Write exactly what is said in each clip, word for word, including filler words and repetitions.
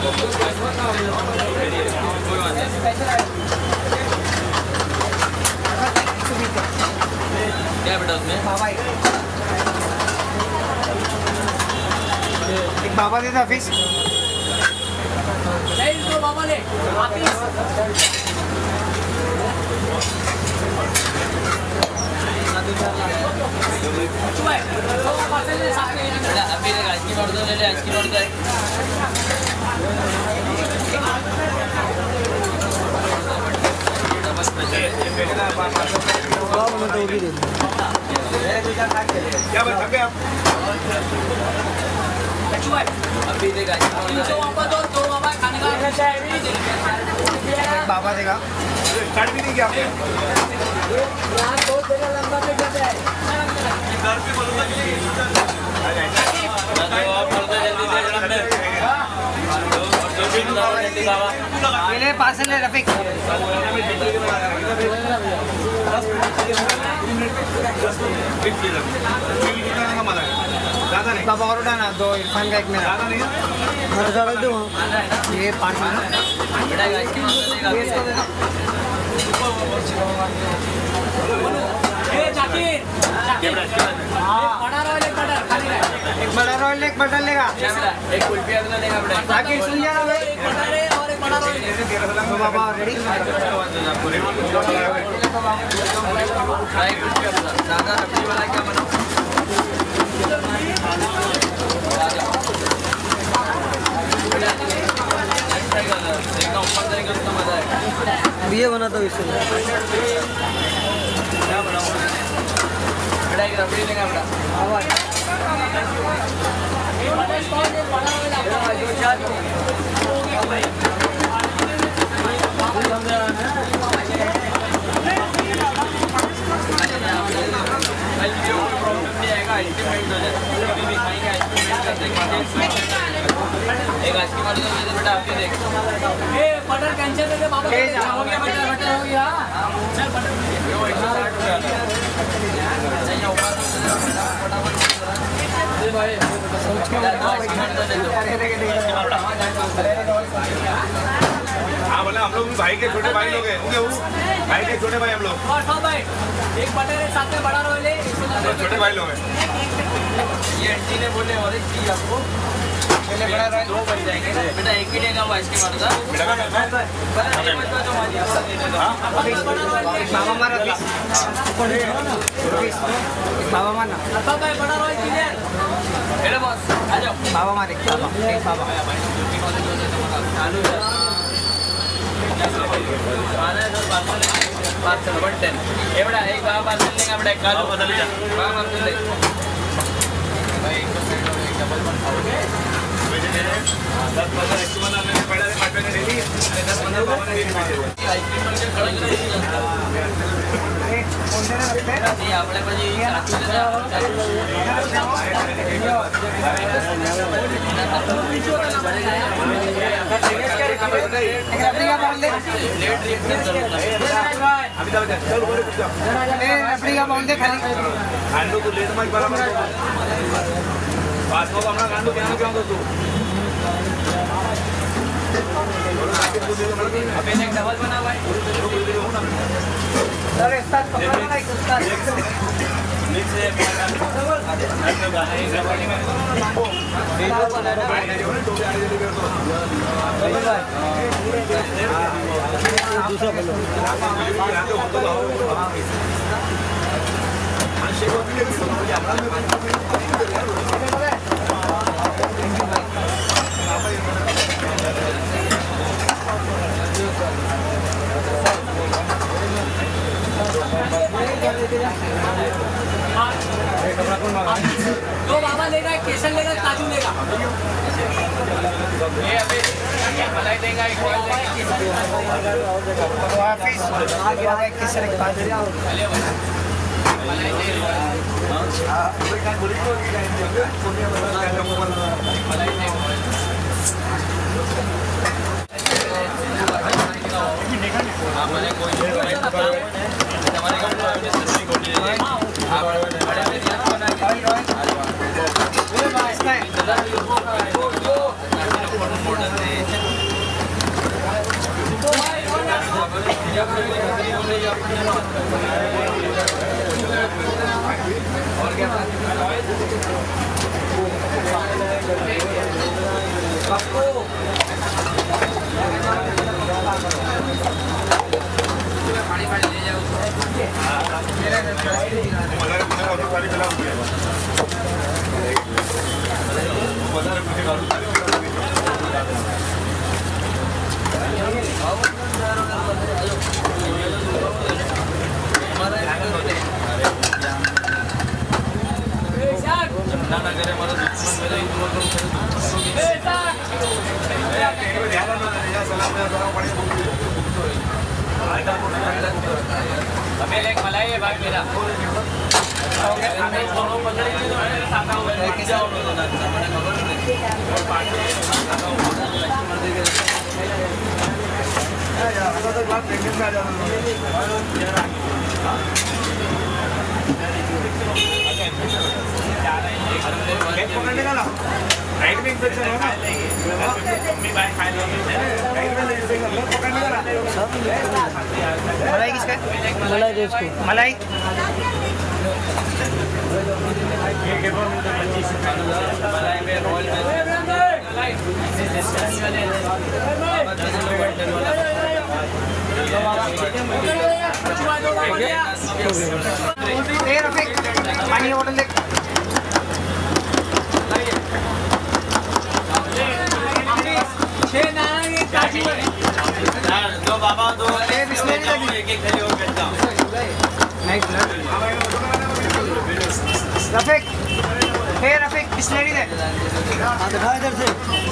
क्या बेटा उसमें? बाबा एक बाबा दे दे फिश। नहीं तो बाबा ले अभी आइसक्रीम ऑर्डर ले ले आइसक्रीम ऑर्डर क्या बता गए आप? अभी देगा बाबा देगा स्टार्ट भी नहीं किया आपने? ले पार्सल ले रफीक। बाबा और उठाना दो इरफान का एक मेरा ये पाँच मिनट एक बड़ा रॉयल एक बटर लेगा एक कुल्फी लेगा बेटा बाकी सुन जा भाई तो बाबा रेडी दादा रबड़ी वाला क्या बनाओ ये बना तो इससे क्या बनाओ बेटा एक रबड़ी लेगा बेटा एक आइसक्रीम वाले बेटा आपके देख ये बटर कैंसिल करके बाबा हो गया बटर बटर हो गया चल बटर भाई हाँ बोले हम लोग भाई के छोटे भाई लोग हैं भाई के छोटे भाई हम लोग भाई एक बटर है साथ में बड़ा रोल है छोटे भाई लोग हैं ये आंटी ने बोले और एक चीज आपको पहले बड़ा रहा दो बन जाएंगे बेटा एक ही लेगा वो आइसक्रीम वाला बाबा मारा बाबा मारना भाई बड़ा रोल क्लियर हेलो बॉस आ जाओ बाबा मारे बाबा एक बाबा चालू है आना है sir parcel parcel one ten ये बड़ा एक बाबा पार्सल लेगा बेटा एक कालू बदल जा बाबा पार्सल ले भाई एक सेट और एक डबल वन खाओगे दस पंद्रह एक बना मैंने पहले से पार्टी ने डेली दस पंद्रह बाबा ने डेली भेजे आइसक्रीम बन के खड़ा नहीं आपने भाई रबड़ी का बाउल दे खाली गांडू तू लेट मत बराबर पास में अपना गांडू क्या ना क्या तो तू अबे एक डबल बना हुआ है अरे स्टार्ट पकड़ना ना स्टार्ट मिक्स है दूसरा दो बाबा लेगा एक केसर लेगा काजू लेगा ये अभी मलाई देगा एक ऑयल देगा ऑफिस आगे आगे किसी ने काट दिया मलाई देगा हां मलाई देगा आप मैंने कोई हमारे गांव में डिस्कस नहीं होती है आप बड़े एरिया में बना के ये भाई इसका इंतजार अबे एक मलाई है भाई मेरा राइट में इंफेक्शन हो ना मम्मी बाय खाए लो राइट में इंफेक्शन हो पकड़ने का मलाई किसका मलाई देश को मलाई ये के बोल पच्चीस मलाई में रोल में ए रफीक पानी बोतल ले दो बाबा दो एक एक खड़ी हो बैठता हूँ रफीक हे रफीक बिस्लेरी दे दिखा इधर से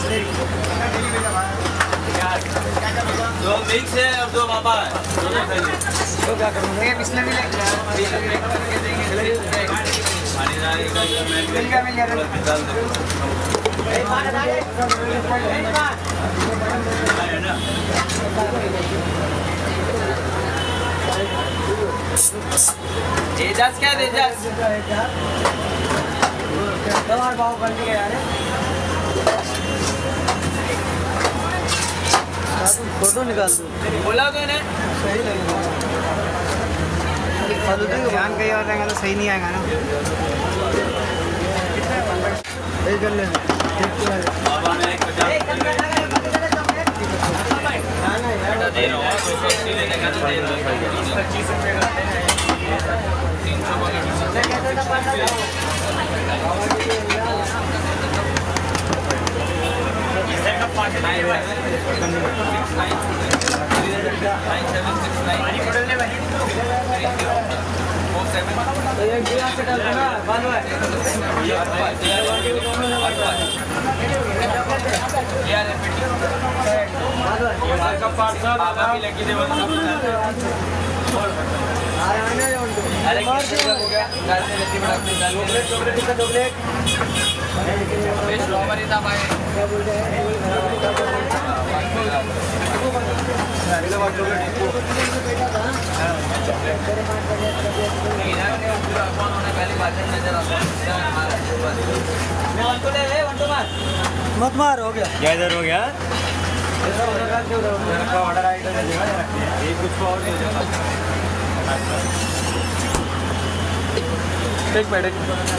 दो मिक्स है और दो बाबा है दोनों खड़ी तो क्या करूँगा ये बिस्लेरी ले पानी डालेगा मिल गया मिल गया एजाज क्या है एजाज तुम्हारा भाव बन गया यार फोटो निकाल दो बोला तो इन्हें सही लगेगा ध्यान कहीं और रहेगा तो सही नहीं आएगा ना यही कर लेना बाबा ने एक पचास दे रहा हूँ लेने का तो दे रहा हूँ पच्चीस रुपये का तीन सौ स्ट्रॉबेरी था भाई मत मार हो गया क्या इधर हो गया ऑर्डर आइटम ये कुछ और एक मिनट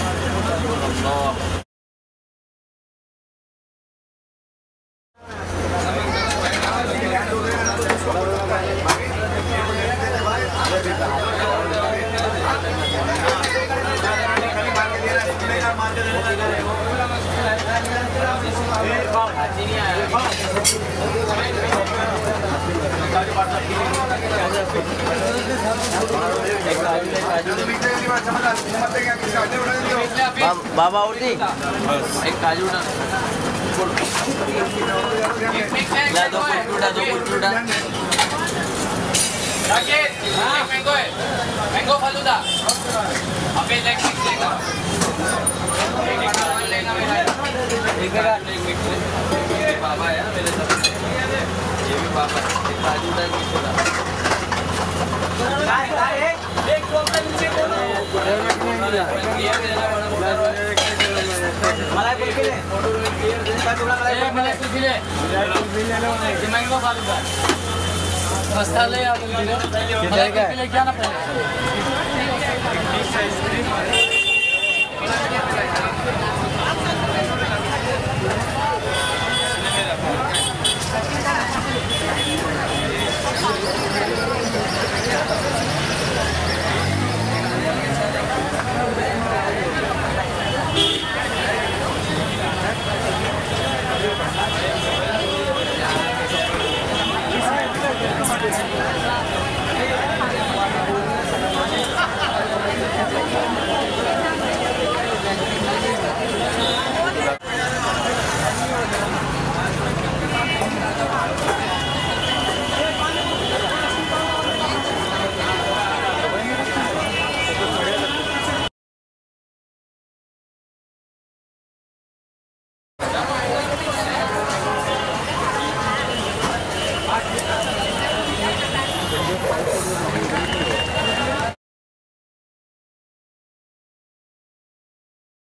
बाबा उठी एक काजू ना ला दो कुटूड़ा दो कुटूड़ा राकेश एक मैंगो है मैंगो फालूदा अबे लेग मिक्स लेगा एक काजू लेना मेरा एक लेग मिक्स ये बाबा है मेरे साथ ये भी बाबा एक काजू का मिक्स होगा एक दो का नीचे बोलो मलाई बोल के ले मलाई कुछ ले मैंगो फालूदा बस्ता ले आ क्या ना पहले